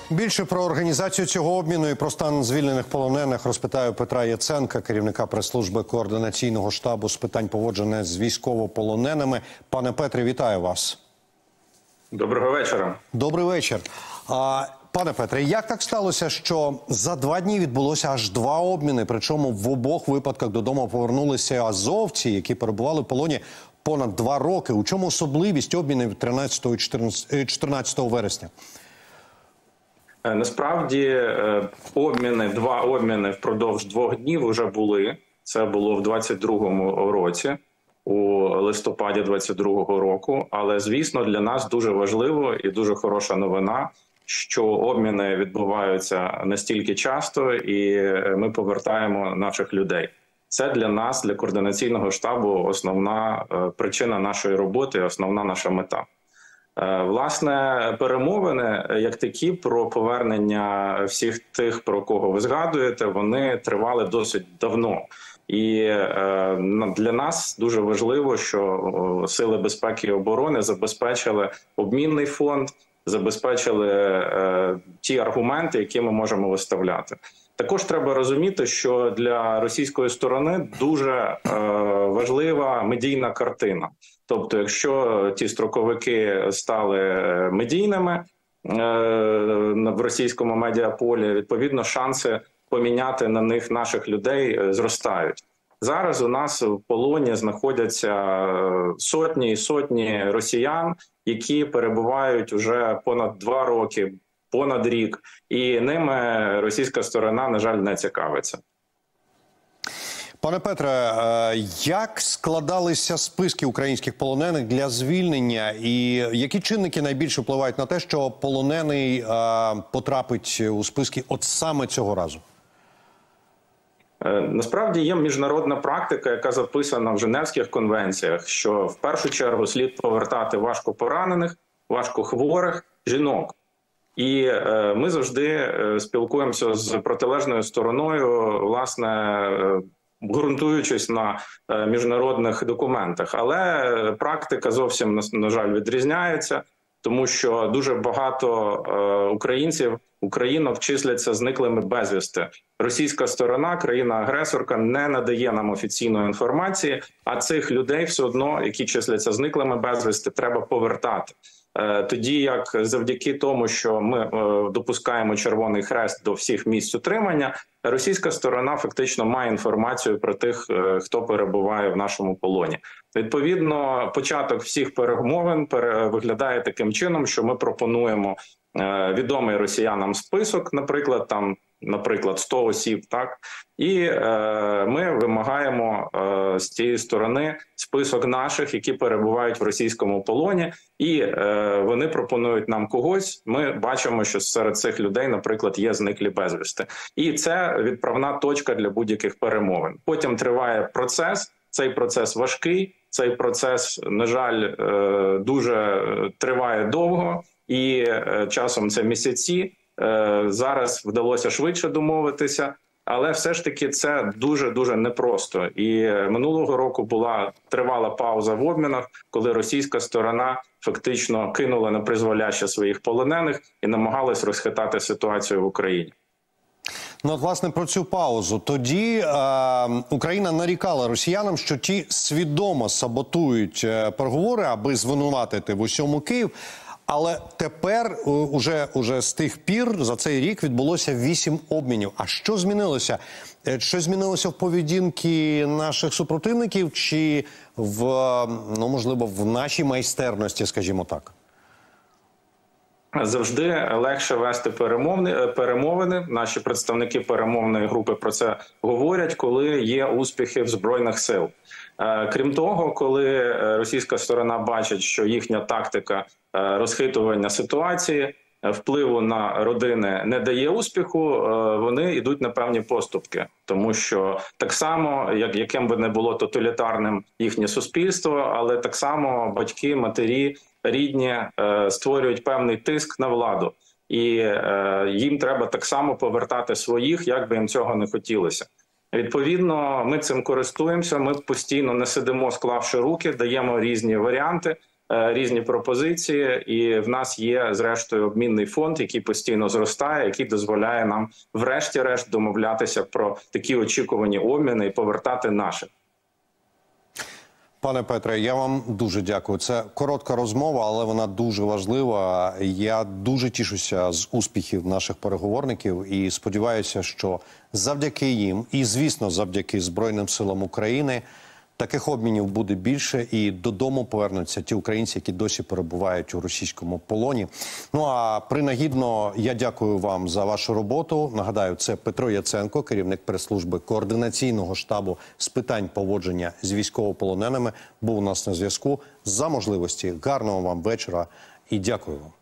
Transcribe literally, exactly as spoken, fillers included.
Більше про організацію цього обміну і про стан звільнених полонених розпитаю Петра Яценка, керівника прес-служби Координаційного штабу з питань поводження з військовополоненими. Пане Петре, вітаю вас. Доброго вечора. Добрий вечір. А, пане Петре, як так сталося, що за два дні відбулося аж два обміни, причому в обох випадках додому повернулися азовці, які перебували в полоні понад два роки? У чому особливість обмінів тринадцятого і чотирнадцятого вересня? Насправді обміни, два обміни впродовж двох днів вже були. Це було в двадцять другому році, у листопаді двадцять другого року. Але, звісно, для нас дуже важливо і дуже хороша новина, що обміни відбуваються настільки часто і ми повертаємо наших людей. Це для нас, для Координаційного штабу, основна причина нашої роботи, основна наша мета. Власне, перемовини, як такі, про повернення всіх тих, про кого ви згадуєте, вони тривали досить давно. І для нас дуже важливо, що Сили безпеки і оборони забезпечили обмінний фонд, забезпечили ті аргументи, які ми можемо виставляти. Також треба розуміти, що для російської сторони дуже важлива медійна картина. Тобто, якщо ті строковики стали медійними в російському медіаполі, відповідно, шанси поміняти на них наших людей зростають. Зараз у нас в полоні знаходяться сотні і сотні росіян, які перебувають уже понад два роки, понад рік, і ними російська сторона, на жаль, не цікавиться. Пане Петре, як складалися списки українських полонених для звільнення і які чинники найбільше впливають на те, що полонений потрапить у списки от саме цього разу? Насправді є міжнародна практика, яка записана в Женевських конвенціях, що в першу чергу слід повертати важкопоранених, важкохворих жінок. І ми завжди спілкуємося з протилежною стороною, власне, ґрунтуючись на міжнародних документах. Але практика зовсім, на жаль, відрізняється, тому що дуже багато українців, українок числяться зниклими безвісти. Російська сторона, країна-агресорка, не надає нам офіційної інформації, а цих людей все одно, які числяться зниклими безвісти, треба повертати. Тоді як завдяки тому, що ми допускаємо Червоний Хрест до всіх місць утримання, російська сторона фактично має інформацію про тих, хто перебуває в нашому полоні. Відповідно, початок всіх перемовин виглядає таким чином, що ми пропонуємо відомий росіянам список, наприклад, там, наприклад, сто осіб, так, і е, ми вимагаємо е, з цієї сторони список наших, які перебувають в російському полоні, і е, вони пропонують нам когось. Ми бачимо, що серед цих людей, наприклад, є зниклі безвісти. І це відправна точка для будь-яких перемовин. Потім триває процес, цей процес важкий, цей процес, на жаль, е, дуже триває довго, і е, часом це місяці. Зараз вдалося швидше домовитися, але все ж таки це дуже-дуже непросто. І минулого року була тривала пауза в обмінах, коли російська сторона фактично кинула на призволяще своїх полонених і намагалась розхитати ситуацію в Україні. Ну, от, власне, про цю паузу. Тоді е, Україна нарікала росіянам, що ті свідомо саботують е, переговори, аби звинуватити в усьому Київ. Але тепер, уже, уже з тих пір, за цей рік відбулося вісім обмінів. А що змінилося? Що змінилося в поведінці наших супротивників чи, в, ну, можливо, в нашій майстерності, скажімо так? Завжди легше вести перемовини. Наші представники перемовної групи про це говорять, коли є успіхи в Збройних сил. Крім того, коли російська сторона бачить, що їхня тактика розхитування ситуації, впливу на родини не дає успіху, вони йдуть на певні поступки. Тому що так само, як яким би не було тоталітарним їхнє суспільство, але так само батьки, матері, рідні створюють певний тиск на владу. І їм треба так само повертати своїх, як би їм цього не хотілося. Відповідно, ми цим користуємося, ми постійно не сидимо, склавши руки, даємо різні варіанти. різні пропозиції, і в нас є, зрештою, обмінний фонд, який постійно зростає, який дозволяє нам, врешті-решт, домовлятися про такі очікувані обміни і повертати наших. Пане Петре, я вам дуже дякую. Це коротка розмова, але вона дуже важлива. Я дуже тішуся з успіхів наших переговорників і сподіваюся, що завдяки їм і, звісно, завдяки Збройним силам України таких обмінів буде більше, і додому повернуться ті українці, які досі перебувають у російському полоні. Ну а принагідно я дякую вам за вашу роботу. Нагадаю, це Петро Яценко, керівник прес-служби Координаційного штабу з питань поводження з військовополоненими, був у нас на зв'язку. За можливості гарного вам вечора і дякую вам.